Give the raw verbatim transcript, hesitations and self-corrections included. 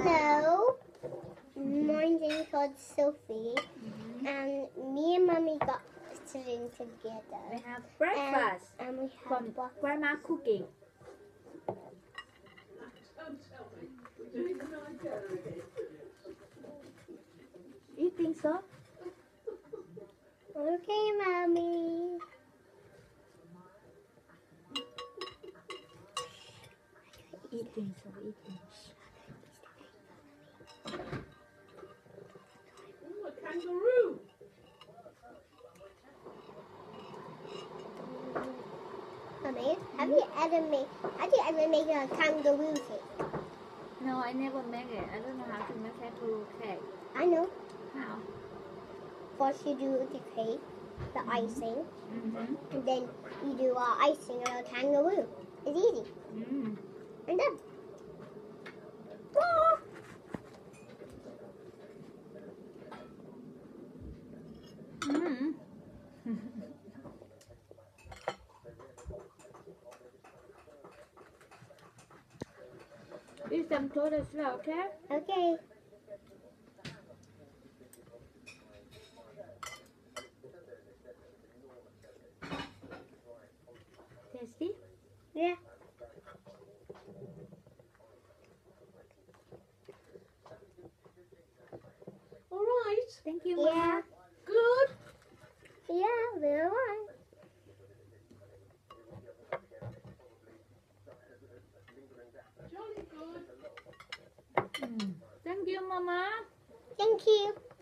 Hello. My name's called Sophie, Mhm. and me and Mummy got sitting together. We have breakfast And, and we from have breakfast. Grandma cooking. You think so? Okay, Mommy. Eating so eating. Ooh, a kangaroo. Mummy, have you ever made? Have you ever made a kangaroo cake? No, I never make it. I don't know how to make kangaroo cake. I know. How? First, you do the cake, the icing, Mm-hmm. and then you do uh, icing on a kangaroo. It's easy. Mm. And done. Mm. Eat some toast as well, okay? Okay. Tasty? Yeah. All right. Thank you, Yeah. Mama. Good. Yeah, very well. Jolly good. Mm. Thank you, Mama. Thank you.